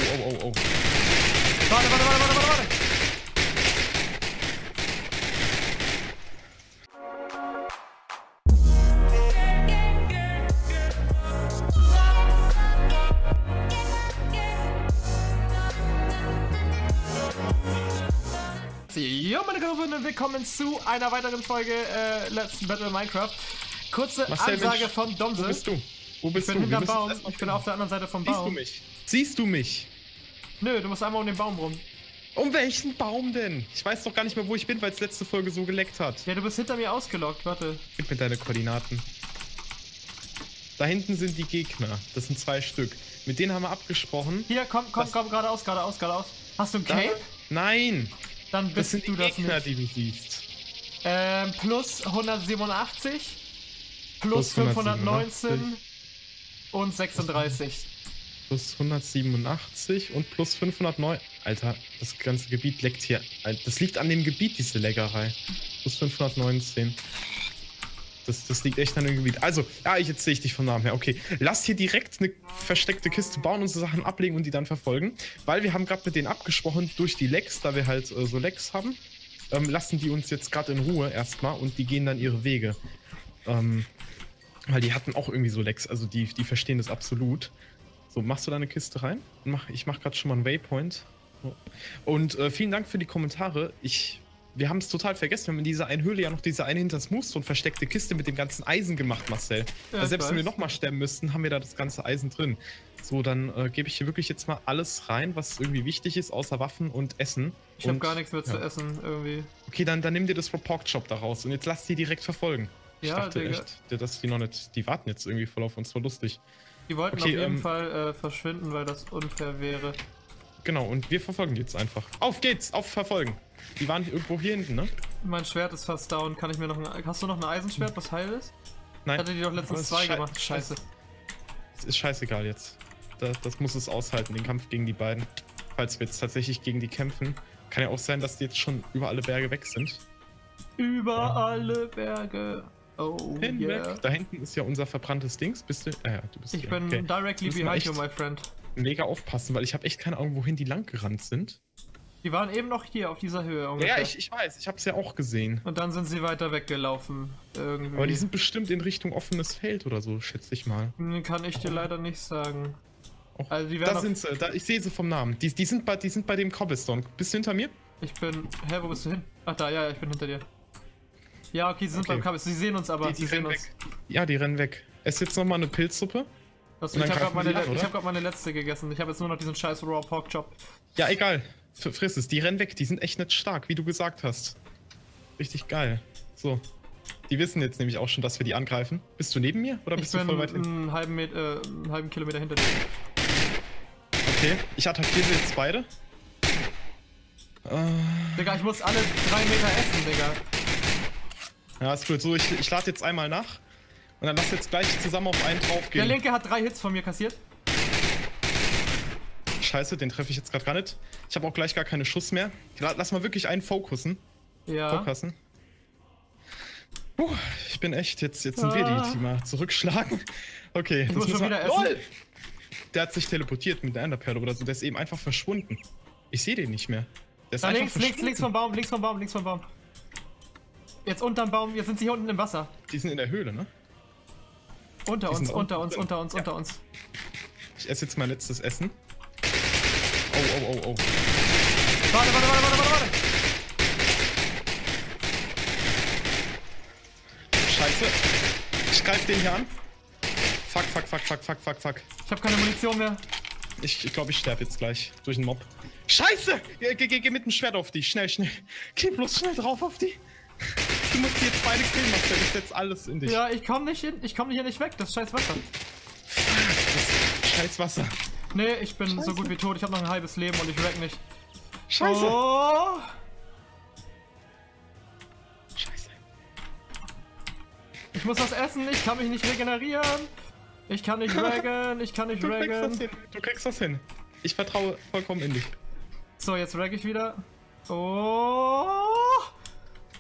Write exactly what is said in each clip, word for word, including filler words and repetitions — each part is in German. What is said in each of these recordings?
oh, oh, oh. Warte, warte, warte, warte, warte, warte. Jo, meine Freunde, willkommen zu einer weiteren Folge äh, Let's Battle Minecraft. Kurze Marcel, Ansage Mensch, von Domse. Wo bist du? Wo bist ich bin du? hinterm Baum, ich bin auf der anderen Seite vom Siehst Baum. du mich? Siehst du mich? Nö, du musst einmal um den Baum rum. Um welchen Baum denn? Ich weiß doch gar nicht mehr, wo ich bin, weil es letzte Folge so geleckt hat. Ja, du bist hinter mir ausgelockt, warte. Gib mir deine Koordinaten. Da hinten sind die Gegner. Das sind zwei Stück. Mit denen haben wir abgesprochen. Hier, komm, komm, das komm, geradeaus, geradeaus, geradeaus. Hast du ein Cape? Da? Nein! Dann Das bist sind du die das Gegner, nicht. die du siehst. Ähm, plus hundertsiebenundachtzig, plus, Plus fünfhundertneunzehn und sechsunddreißig. Plus hundertsiebenundachtzig und plus fünfhundertneun. Alter, das ganze Gebiet leckt hier. Das liegt an dem Gebiet, diese Leckerei. Plus fünfhundertneunzehn. Das, das liegt echt an dem Gebiet. Also, ja, ich, jetzt sehe ich dich vom Namen her. Okay, lass hier direkt eine versteckte Kiste bauen, unsere Sachen ablegen und die dann verfolgen. Weil wir haben gerade mit denen abgesprochen, durch die Lecks, da wir halt äh, so Lecks haben, ähm, lassen die uns jetzt gerade in Ruhe erstmal und die gehen dann ihre Wege. Ähm, weil die hatten auch irgendwie so Lecks, also die, die verstehen das absolut. So, machst du da eine Kiste rein? Mach, ich mach gerade schon mal einen Waypoint. Und äh, vielen Dank für die Kommentare. Ich... Wir haben es total vergessen. Wir haben in dieser einen Höhle ja noch diese eine hinter Moosstone versteckte Kiste mit dem ganzen Eisen gemacht, Marcel. Ja, also selbst weiß. wenn wir nochmal sterben müssten, haben wir da das ganze Eisen drin. So, dann äh, gebe ich hier wirklich jetzt mal alles rein, was irgendwie wichtig ist, außer Waffen und Essen. Ich habe gar nichts mehr ja. zu essen, irgendwie. Okay, dann, dann nimm dir das Pork Chop da raus und jetzt lass die direkt verfolgen. Ich Ja, dachte Digga. echt, dass die noch nicht... Die warten jetzt irgendwie voll auf uns, voll lustig. Die wollten Okay, auf jeden ähm, Fall äh, verschwinden, weil das unfair wäre. Genau, und wir verfolgen die jetzt einfach. Auf geht's, auf Verfolgen. Die waren irgendwo hier hinten, ne? Mein Schwert ist fast down. Kann ich mir noch ein... Hast du noch ein Eisenschwert, was heil ist? Nein. Ich hatte die doch Aber letztens es zwei ist schei- gemacht. Scheiße. Es ist scheißegal jetzt. Das, das muss es aushalten, den Kampf gegen die beiden. Falls wir jetzt tatsächlich gegen die kämpfen. Kann ja auch sein, dass die jetzt schon über alle Berge weg sind. Über alle Berge. Oh, Hinweg. yeah. Da hinten ist ja unser verbranntes Dings. Bist du? Ah ja, du bist Ich hier. bin Okay. directly Müssen wir behind you, echt my friend. mega aufpassen, weil ich habe echt keine Ahnung, wohin die lang gerannt sind. Die waren eben noch hier auf dieser Höhe ungefähr. Ja, ja, ich, ich weiß. Ich habe es ja auch gesehen. Und dann sind sie weiter weggelaufen. Irgendwie. Aber die sind bestimmt in Richtung offenes Feld oder so, schätze ich mal. Hm, Kann ich dir leider nicht sagen. Och, Also die werden da auf- sind sie. Da, ich sehe sie vom Namen. Die, die, sind bei, die sind bei dem Cobblestone. Bist du hinter mir? Ich bin... Hä, wo bist du hin? Ach da, ja, ja, ich bin hinter dir. Ja, okay, sie sind Okay. beim Kabel. Sie sehen uns aber. Die, die sie sehen rennen uns. weg. Ja, die rennen weg. Ess jetzt nochmal eine Pilzsuppe. Was, Und ich dann habe gerade greifen meine, die an, le- ich oder? hab grad meine letzte gegessen. Ich habe jetzt nur noch diesen scheiß Raw Pork Chop. Ja, egal. F friss es. Die rennen weg. Die sind echt nicht stark, wie du gesagt hast. Richtig geil. So. Die wissen jetzt nämlich auch schon, dass wir die angreifen. Bist du neben mir oder Ich bist du bin voll weit hinten? einen halben, Met äh, einen halben Kilometer hinter dir. Okay, ich attackiere sie jetzt beide. Äh, Digga, ich muss alle drei Meter essen, Digga. ja, ist gut. So, ich, ich lade jetzt einmal nach. Und dann lass jetzt gleich zusammen auf einen drauf Der gehen. Linke hat drei Hits von mir kassiert. Scheiße, den treffe ich jetzt gerade gar nicht. Ich habe auch gleich gar keine Schuss mehr. La- Lass mal wirklich einen fokussen. Ja. Fokussen. Puh, ich bin echt, jetzt, jetzt sind wir Ah. die, die mal zurückschlagen. Okay, Ich das muss müssen schon wir- wieder essen. LOL! Der hat sich teleportiert mit der Enderperle oder so. Der ist eben einfach verschwunden. Ich sehe den nicht mehr. Der ist Da einfach links, links, verschwunden. links vom Baum, links vom Baum, links vom Baum. Jetzt unterm Baum, jetzt sind sie hier unten im Wasser. Die sind in der Höhle, ne? Unter Die uns, sind unter unten uns, unter uns, Ja. unter uns. Ich esse jetzt mein letztes Essen. Oh, oh, oh, oh. Warte, warte, warte, warte, warte, warte. Scheiße. Ich greife den hier an. Fuck, fuck, fuck, fuck, fuck, fuck, fuck. Ich habe keine Munition mehr. Ich glaube, ich, glaub, ich sterbe jetzt gleich durch einen Mob. Scheiße! Geh, geh, geh mit dem Schwert auf die. Schnell, schnell. Geh bloß schnell drauf auf die. Du musst die jetzt beide killen, Marcel. Ich setz alles in dich. Ja, ich komm nicht hin, ich komm hier nicht weg, das ist scheiß Wasser. Das scheiß Wasser. Nee, ich bin Scheiße. so gut wie tot, ich habe noch ein halbes Leben und ich wreck nicht. Scheiße. Oh! Scheiße. Ich muss was essen, ich kann mich nicht regenerieren. Ich kann nicht raggen, ich kann nicht Du kriegst das raggen. hin. Du kriegst das hin. Ich vertraue vollkommen in dich. So, jetzt ragg ich wieder. Oh!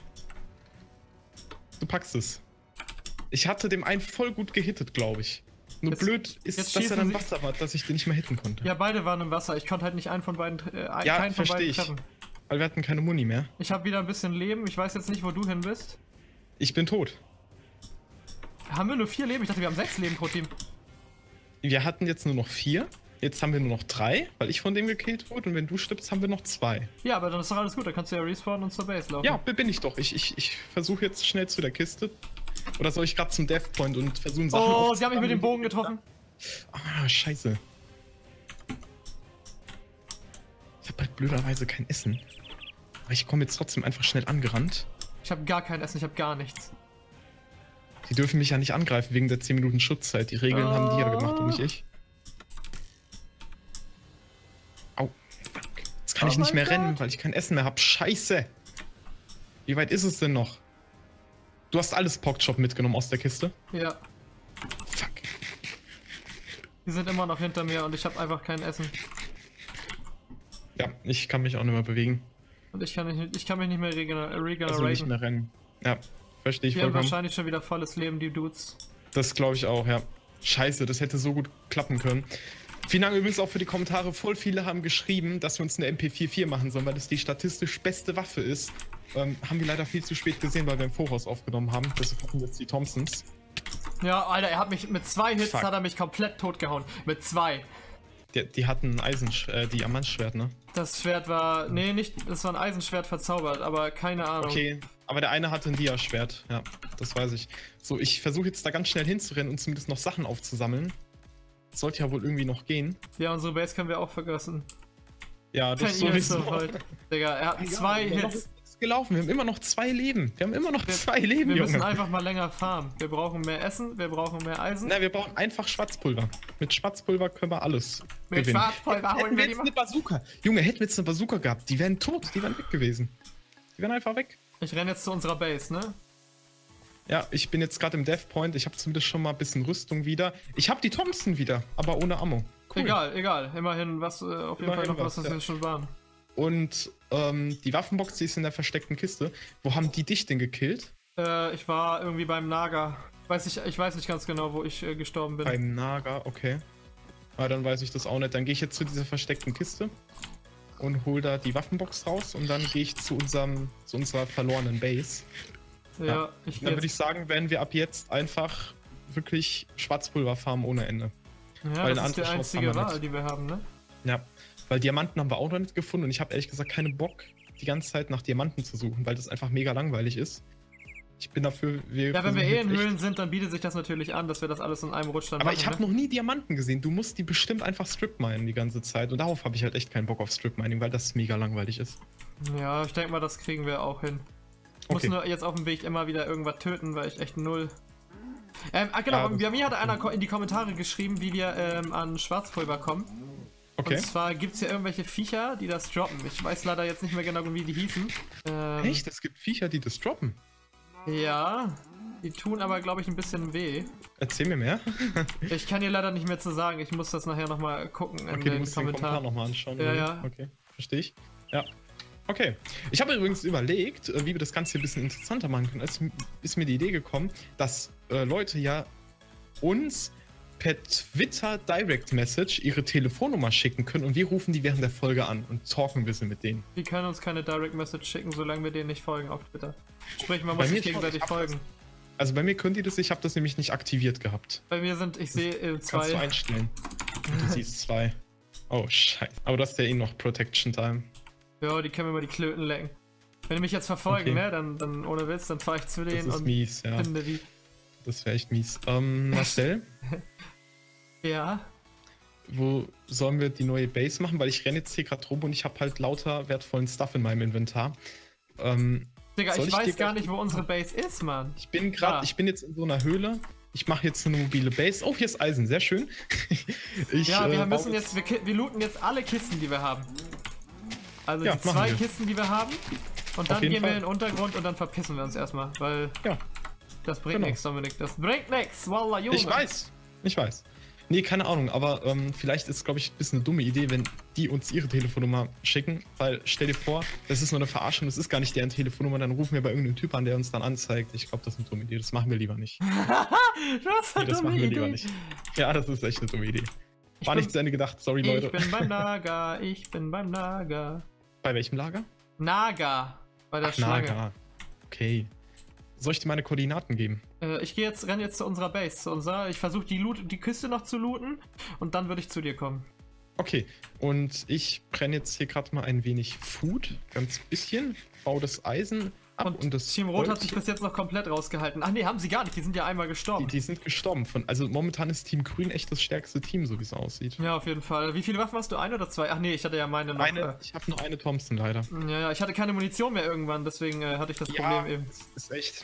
Du packst es. Ich hatte dem einen voll gut gehittet, glaube ich. Nur Jetzt- blöd ist, jetzt dass schießen er dann sie- Wasser war, dass ich den nicht mehr hitten konnte. Ja, beide waren im Wasser. Ich konnte halt nicht einen von beiden, äh, ein- Ja, keinen von versteh beiden ich. treffen. Weil wir hatten keine Muni mehr. Ich habe wieder ein bisschen Leben. Ich weiß jetzt nicht, wo du hin bist. Ich bin tot. Haben wir nur vier Leben? Ich dachte, wir haben sechs Leben pro Team. Wir hatten jetzt nur noch vier. Jetzt haben wir nur noch drei, weil ich von dem gekillt wurde. Und wenn du stirbst, haben wir noch zwei. Ja, aber dann ist doch alles gut. Dann kannst du ja respawnen und zur Base laufen. Ja, bin ich doch. Ich, ich, ich versuche jetzt schnell zu der Kiste. Oder soll ich gerade zum Death Point und versuchen Sachen Oh, sie haben mich aufzusammeln? mit dem Bogen getroffen. Ah, scheiße. Ich habe halt blöderweise kein Essen. Aber ich komme jetzt trotzdem einfach schnell angerannt. Ich habe gar kein Essen. Ich habe gar nichts. Die dürfen mich ja nicht angreifen wegen der zehn Minuten Schutzzeit. Die Regeln Oh. haben die ja gemacht und nicht ich. Au. Jetzt kann Oh ich nicht mein mehr Gott. rennen, weil ich kein Essen mehr habe. Scheiße. Wie weit ist es denn noch? Du hast alles Pockchop mitgenommen aus der Kiste? Ja. Fuck. Die sind immer noch hinter mir und ich habe einfach kein Essen. Ja, ich kann mich auch nicht mehr bewegen. Und ich kann, nicht, ich kann mich nicht mehr regener Also nicht regenerieren. mehr rennen. Ja, verstehe ich Die haben vollkommen. wahrscheinlich schon wieder volles Leben, die Dudes. Das glaube ich auch, ja. Scheiße, das hätte so gut klappen können. Vielen Dank übrigens auch für die Kommentare. Voll viele haben geschrieben, dass wir uns eine M P vier vier machen sollen, weil das die statistisch beste Waffe ist. Ähm, haben wir leider viel zu spät gesehen, weil wir im Voraus aufgenommen haben. Deshalb hatten jetzt die Thompsons. Ja, Alter, er hat mich mit zwei Hits Fuck. hat er mich komplett totgehauen. Mit zwei. Die, die hatten ein Eisen, äh, Diamantschwert, ne? Das Schwert war. Nee, nicht. Das war ein Eisenschwert verzaubert, aber keine Ahnung. Okay, aber der eine hatte ein Dia-Schwert. Ja, das weiß ich. So, ich versuche jetzt da ganz schnell hinzurennen und zumindest noch Sachen aufzusammeln. Sollte ja wohl irgendwie noch gehen. Ja, unsere Base können wir auch vergessen. Ja, das Kein sowieso. Iris so halt. Digga, er hat Ja, zwei wir haben noch Hits. nichts gelaufen. Wir haben immer noch zwei Leben. Wir haben immer noch Wir- zwei Leben, Wir müssen Junge. einfach mal länger farmen. Wir brauchen mehr Essen, wir brauchen mehr Eisen. Na, wir brauchen einfach Schwarzpulver. Mit Schwarzpulver können wir alles Mit gewinnen. Schwarzpulver holen Hätten wir wir die jetzt mal. eine Bazooka. Junge, hätten wir jetzt eine Bazooka gehabt, die wären tot, die wären weg gewesen. Die wären einfach weg. Ich renne jetzt zu unserer Base, ne? Ja, ich bin jetzt gerade im Death Point. Ich habe zumindest schon mal ein bisschen Rüstung wieder. Ich habe die Thompson wieder, aber ohne Ammo. Cool. Egal, egal. Immerhin, was äh, auf jeden Immerhin Fall noch was, was, was ja. wir schon waren. Und ähm, die Waffenbox, die ist in der versteckten Kiste. Wo haben die dich denn gekillt? Äh, ich war irgendwie beim Naga. Weiß ich, ich weiß nicht ganz genau, wo ich äh, gestorben bin. Beim Naga, okay. Ah, dann weiß ich das auch nicht. Dann gehe ich jetzt zu dieser versteckten Kiste und hol da die Waffenbox raus und dann gehe ich zu unserem, zu unserer verlorenen Base. ja, ja. ich Dann gehe würde ich sagen, werden wir ab jetzt einfach wirklich Schwarzpulver farmen ohne Ende. Ja, weil das eine ist die andere Chance einzige haben wir Wahl, nicht. die wir haben, ne? Ja, weil Diamanten haben wir auch noch nicht gefunden und ich habe ehrlich gesagt keinen Bock, die ganze Zeit nach Diamanten zu suchen, weil das einfach mega langweilig ist. Ich bin dafür, wir Ja, wenn wir versuchen eh in jetzt echt- Höhlen sind, dann bietet sich das natürlich an, dass wir das alles in einem Rutsch dann Aber machen. ich habe ne? noch nie Diamanten gesehen. Du musst die bestimmt einfach strip-minen die ganze Zeit. Und darauf habe ich halt echt keinen Bock auf Strip-Mining, weil das mega langweilig ist. Ja, ich denke mal, das kriegen wir auch hin. Ich muss Okay. nur jetzt auf dem Weg immer wieder irgendwas töten, weil ich echt null. Ähm, ah, genau, Ja, das- bei mir hat einer ko- in die Kommentare geschrieben, wie wir ähm, an Schwarzpulver kommen. Okay. Und zwar gibt es ja irgendwelche Viecher, die das droppen. Ich weiß leider jetzt nicht mehr genau, wie die hießen. Ähm, Echt? Es gibt Viecher, die das droppen. Ja, die tun aber, glaube ich, ein bisschen weh. Erzähl mir mehr. Ich kann dir leider nicht mehr zu sagen. Ich muss das nachher nochmal gucken in Okay, du den musst den Kommentar Kommentaren. nochmal anschauen. Ja, oder? ja. Okay, verstehe ich. Ja. Okay. Ich habe übrigens überlegt, äh, wie wir das Ganze hier ein bisschen interessanter machen können. Es ist mir die Idee gekommen, dass äh, Leute ja uns per Twitter Direct Message ihre Telefonnummer schicken können und wir rufen die während der Folge an und talken ein bisschen mit denen. Die können uns keine Direct Message schicken, solange wir denen nicht folgen auf Twitter. Sprich, man Bei muss mir sich schon, gegenseitig ich hab folgen. Also bei mir könnt ihr das, ich habe das nämlich nicht aktiviert gehabt. Bei mir sind, ich sehe äh, Kannst du zwei. einstellen. Und du siehst zwei. Oh, scheiße. Aber das ist ja eh noch Protection Time. Ja, die können mir mal die Klöten lecken. Wenn die mich jetzt verfolgen, Okay. ne, dann, dann ohne Witz, dann fahre ich zu Das denen ist und mies, ja. finde die. Das wäre echt mies. Ähm, Marcel, Ja. wo sollen wir die neue Base machen? Weil ich renne jetzt hier gerade rum und ich habe halt lauter wertvollen Stuff in meinem Inventar. Ähm, Digga, Soll ich ich weiß dir gar gleich- nicht, wo unsere Base ist, Mann. ich bin gerade, Ah. ich bin jetzt in so einer Höhle. Ich mache jetzt eine mobile Base. Oh, hier ist Eisen, sehr schön. ich, Ja, wir äh, müssen baue jetzt, wir, ki- wir looten jetzt alle Kisten, die wir haben. Also Ja, die machen zwei wir. Kisten, die wir haben. Und dann jeden gehen wir Fall. in den Untergrund und dann verpissen wir uns erstmal, weil Ja, das bringt Genau. nichts, Dominik. Das bringt nichts. Wallah, Junge. ich weiß. Ich weiß. Nee, keine Ahnung, aber ähm, vielleicht ist es, glaube ich, ein bisschen eine dumme Idee, wenn die uns ihre Telefonnummer schicken, weil stell dir vor, das ist nur eine Verarschung, das ist gar nicht deren Telefonnummer, dann rufen wir bei irgendeinem Typ an, der uns dann anzeigt. Ich glaube, das ist eine dumme Idee, das machen wir lieber nicht. Was Nee, eine das dumme machen wir Idee. lieber nicht. Ja, das ist echt eine dumme Idee. Ich War bin- nicht zu Ende gedacht, sorry Leute. Ich bin beim Naga, ich bin beim Naga. Bei welchem Lager? Naga, bei der Ach, Schlange. Naga. Okay. Soll ich dir meine Koordinaten geben? Äh, ich gehe jetzt, renne jetzt zu unserer Base, zu unserer. Ich versuche die Loot, die Küste noch zu looten und dann würde ich zu dir kommen. Okay, und ich brenne jetzt hier gerade mal ein wenig Food, ganz bisschen, baue das Eisen ab und, Und, das Team Rot hat Holz sich hier. bis jetzt noch komplett rausgehalten. Ach nee, haben sie gar nicht, die sind ja einmal gestorben. Die, die sind gestorben. Von, also momentan ist Team Grün echt das stärkste Team, so wie es aussieht. Ja, auf jeden Fall. Wie viele Waffen hast du? Eine oder zwei? Ach nee, ich hatte ja meine noch. Eine, ich habe nur eine Thompson leider. Äh, ja, ja, ich hatte keine Munition mehr irgendwann, deswegen äh, hatte ich das Problem eben. ist echt.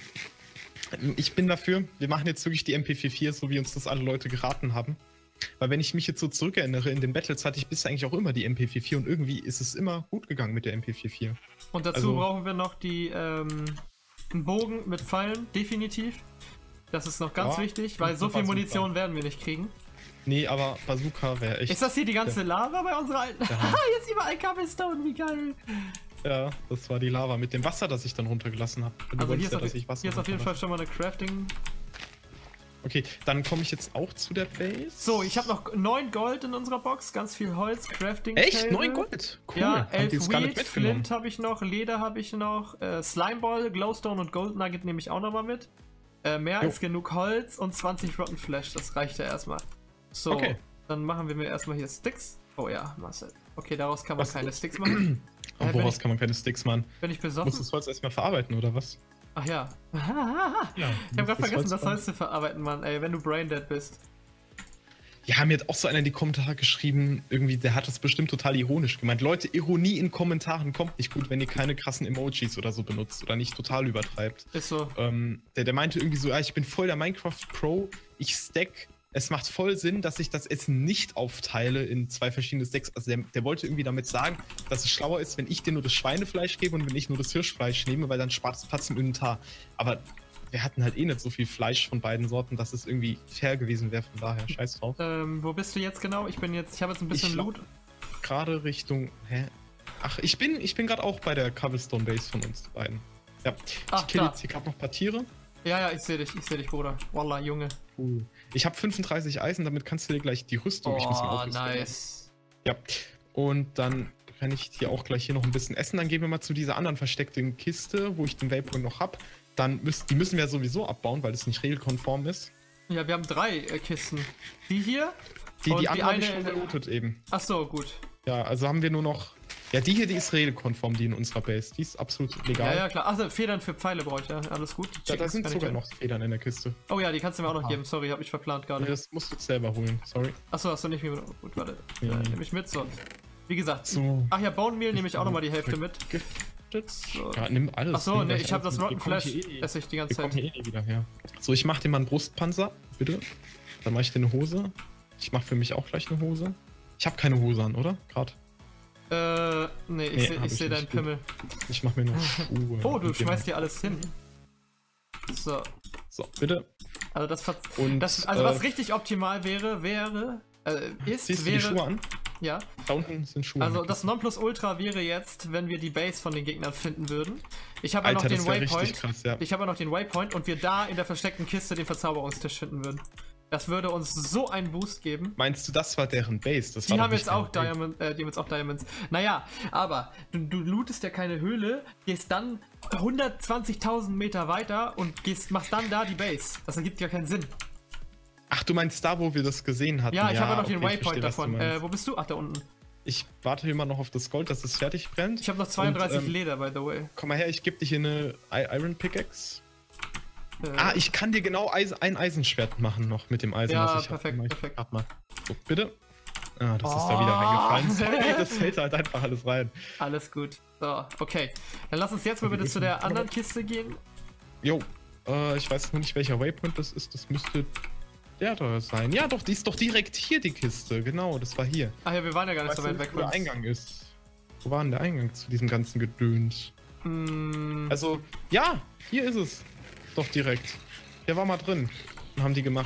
Ich bin dafür, wir machen jetzt wirklich die M P vierundvierzig, so wie uns das alle Leute geraten haben. Weil wenn ich mich jetzt so zurückerinnere, in den Battles hatte ich bisher eigentlich auch immer die M P vierundvierzig und irgendwie ist es immer gut gegangen mit der M P vierundvierzig. Und dazu Also- brauchen wir noch die, ähm, einen Bogen mit Pfeilen, definitiv. Das ist noch ganz Ja, wichtig, weil und so eine viel Bazooka. Munition werden wir nicht kriegen. Nee, aber Bazooka wäre echt. Ist das hier die ganze Lava bei unserer alten? Ja. Haha, jetzt überall Cobblestone, wie geil. Ja, das war die Lava mit dem Wasser, das ich dann runtergelassen habe. Du Also hier wolltest ist, ja, auf, dass ich Wasser hier ist auf jeden Fall runterlasse. schon mal eine Crafting. Okay, dann komme ich jetzt auch zu der Base. So, ich habe noch neun Gold in unserer Box, ganz viel Holz, Crafting. Echt? Table. neun Gold? Cool. Ja, Haben die elf jetzt gar nicht Wheat, mitgenommen. Flint habe ich noch, Leder habe ich noch, äh, Slimeball, Glowstone und Gold Nugget nehme ich auch nochmal mit. Äh, mehr Jo. als genug Holz und zwanzig Rotten Flash, das reicht ja erstmal. So, Okay. dann machen wir mir erstmal hier Sticks. Oh ja, Marcel. Okay, daraus kann man Was- keine Sticks machen. Und Äh, wenn woraus ich- kann man keine Sticks machen? Bin ich Musst du besoffen? das Holz erstmal verarbeiten, oder was? Ach ja. Ja. Ich habe gerade vergessen, das Holz zu verarbeiten, Mann, ey, wenn du braindead bist. Ja, mir hat auch so einer in die Kommentare geschrieben, irgendwie, der hat das bestimmt total ironisch gemeint. Leute, Ironie in Kommentaren kommt nicht gut, wenn ihr keine krassen Emojis oder so benutzt oder nicht total übertreibt. Ist so. Ähm, der, der meinte irgendwie so, ja, ich bin voll der Minecraft-Pro, ich stack, es macht voll Sinn, dass ich das Essen nicht aufteile in zwei verschiedene Stacks. Also der, der wollte irgendwie damit sagen, dass es schlauer ist, wenn ich dir nur das Schweinefleisch gebe und wenn ich nur das Hirschfleisch nehme, weil dann spart es Platz im Inventar. Aber wir hatten halt eh nicht so viel Fleisch von beiden Sorten, dass es irgendwie fair gewesen wäre, von daher, scheiß drauf. Ähm, wo bist du jetzt genau? Ich bin jetzt, ich habe jetzt ein bisschen Ich Loot. Gerade Richtung, hä? Ach, ich bin, ich bin gerade auch bei der Cobblestone Base von uns beiden. Ja, Ach, ich kill klar. jetzt hier gerade noch ein paar Tiere. Ja, ja, ich sehe dich, ich sehe dich, Bruder. Wallah, Junge. Cool. Ich habe fünfunddreißig Eisen, damit kannst du dir gleich die Rüstung. ich muss mir Oh, auch Rüstung machen. nice. Ja. Und dann kann ich hier auch gleich hier noch ein bisschen essen. Dann gehen wir mal zu dieser anderen versteckten Kiste, wo ich den Waypoint noch habe. Dann müssen, die müssen wir sowieso abbauen, weil es nicht regelkonform ist. Ja, wir haben drei äh, Kisten. Die hier? Die, Und die die andere habe ich eine- schon gelootet eben. Ach so, gut. Ja, also haben wir nur noch. Ja, die hier, die ist regelkonform, die in unserer Base. Die ist absolut legal. Ja, ja, klar. Achso, Federn für Pfeile brauche ich, ja. Alles gut. Ja, da Chickens sind kann ich sogar ja. noch Federn in der Kiste. Oh ja, die kannst du mir auch noch Ah. geben. Sorry, hab ich verplant Ja, gerade. das musst du selber holen, sorry. Achso, hast du nicht mehr. Gut, warte. Ja. Äh, nehme ich mit, so. Wie gesagt. So. Ach ja, Bone Meal nehme ich auch nochmal die Hälfte mit. Giftet. So. Ja, nimm alles. Achso, nimm ne, gleich ich habe alles das mit. Rotten Wir kommen Flash, hier eh- esse ich die ganze Wir kommen Zeit. hier eh nie wieder her. So, ich mach dir mal einen Brustpanzer, bitte. Dann mach ich dir eine Hose. Ich mach für mich auch gleich eine Hose. Ich habe keine Hose an, oder? Gerade. Äh, nee, ich Nee, sehe hab ich ich seh deinen nicht. Pimmel. Ich mach mir nur Schuhe. Oh, du Mit dem- schmeißt dir alles hin. So. So, bitte. Also das, ver- Und, das also äh, was richtig optimal wäre, wäre, äh, ist, Siehst du die Schuhe wäre, an? ja, Da unten sind Schuhe. also an. das Nonplusultra wäre jetzt, wenn wir die Base von den Gegnern finden würden. Ich habe ja noch Alter, den das wäre richtig Waypoint, krass, ja. ich habe ja noch den Waypoint und wir da in der versteckten Kiste den Verzauberungstisch finden würden. Das würde uns so einen Boost geben. Meinst du, das war deren Base? Das Die war doch haben nicht jetzt auch deren Base. Diamond, äh, die haben jetzt auch Diamonds. Naja, aber du, du lootest ja keine Höhle, gehst dann hundertzwanzigtausend Meter weiter und gehst, machst dann da die Base. Das ergibt ja keinen Sinn. Ach, du meinst da, wo wir das gesehen hatten? Ja, ich habe ja noch den okay, ich Waypoint verstehe, was du davon. meinst. Äh, wo bist du? Ach, da unten. Ich warte immer noch auf das Gold, dass es fertig brennt. Ich habe noch zweiunddreißig Und, ähm, Leder, by the way. Komm mal her, ich gebe dir hier eine I Iron Pickaxe. Äh, Ah, ich kann dir genau Eis ein Eisenschwert machen noch mit dem Eisen, Ja, was ich hab. perfekt, Mach ich perfekt. grad mal. So, bitte. Ah, das ist Oh. da wieder reingefallen. Sorry, das fällt halt einfach alles rein. Alles gut. So, okay. Dann lass uns jetzt mal bitte zu der anderen Kiste gehen. Jo, äh, ich weiß nur nicht, welcher Waypoint das ist. Das müsste der da sein. Ja, doch, die ist doch direkt hier, die Kiste. Genau, das war hier. Ach ja, wir waren ja gar nicht Weißt so weit du, weg wo der uns. Eingang ist? Wo war denn der Eingang zu diesem ganzen Gedöns? Mm, Also, ja, hier ist es. Doch direkt. Der war mal drin. Und haben die gemacht.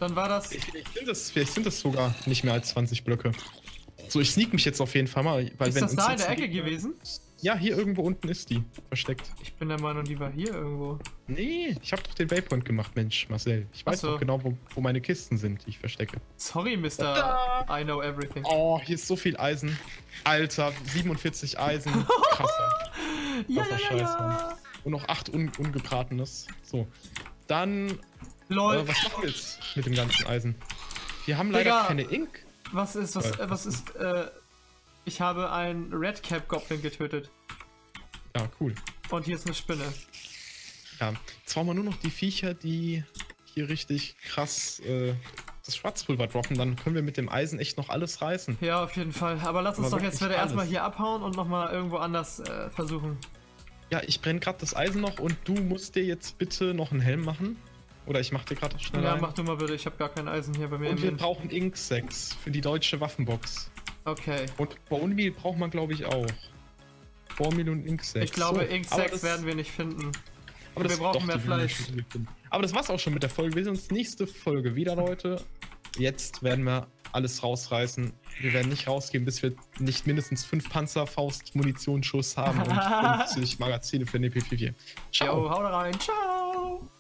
Dann war das... Vielleicht sind, das, vielleicht sind das sogar nicht mehr als zwanzig Blöcke. So, ich sneak mich jetzt auf jeden Fall mal. Weil ist wenn das da in der Gegner- Ecke gewesen? Ja, hier irgendwo unten ist die. Versteckt. Ich bin der Meinung, die war hier irgendwo. Nee, ich habe doch den Waypoint gemacht, Mensch, Marcel. Ich weiß Ach so. doch genau, wo, wo meine Kisten sind, die ich verstecke. Sorry, Mister I know everything. Oh, hier ist so viel Eisen. Alter, siebenundvierzig Eisen. Krasser. Ja, krasser ja, ja, Scheiß, ja. Mann. Und noch acht un ungebratenes. So. Dann. Lol. Äh, was machen wir jetzt mit dem ganzen Eisen? Wir haben leider Digga. keine Ink. Was ist, was, äh, was ist, äh, ich habe einen Redcap Goblin getötet. Ja, cool. Und hier ist eine Spinne. Ja, jetzt brauchen wir nur noch die Viecher, die hier richtig krass äh, das Schwarzpulver droppen. Dann können wir mit dem Eisen echt noch alles reißen. Ja, auf jeden Fall. Aber lass uns Aber doch jetzt wirklich wieder erstmal alles. hier abhauen und nochmal irgendwo anders äh, versuchen. Ja, ich brenne gerade das Eisen noch und du musst dir jetzt bitte noch einen Helm machen. Oder ich mach dir gerade schnell Ja, einen. mach du mal bitte. Ich habe gar kein Eisen hier bei mir Und im wir Wind. brauchen Ink-Sacks für die deutsche Waffenbox. Okay. Und Bone Meal braucht man, glaube ich, auch. Bone Meal und Ink-Sacks. Ich glaube, So, Ink aber Sacks das- werden wir nicht finden. aber wir das- brauchen doch, mehr die werden wir Fleisch. schon finden. Aber das war's auch schon mit der Folge. Wir sehen uns nächste Folge wieder, Leute. Jetzt werden wir alles rausreißen. Wir werden nicht rausgehen, bis wir nicht mindestens fünf Panzerfaust-Munitionsschuss haben und fünfzig Magazine für den E P vier. Ciao. Jo, hau da rein. Ciao.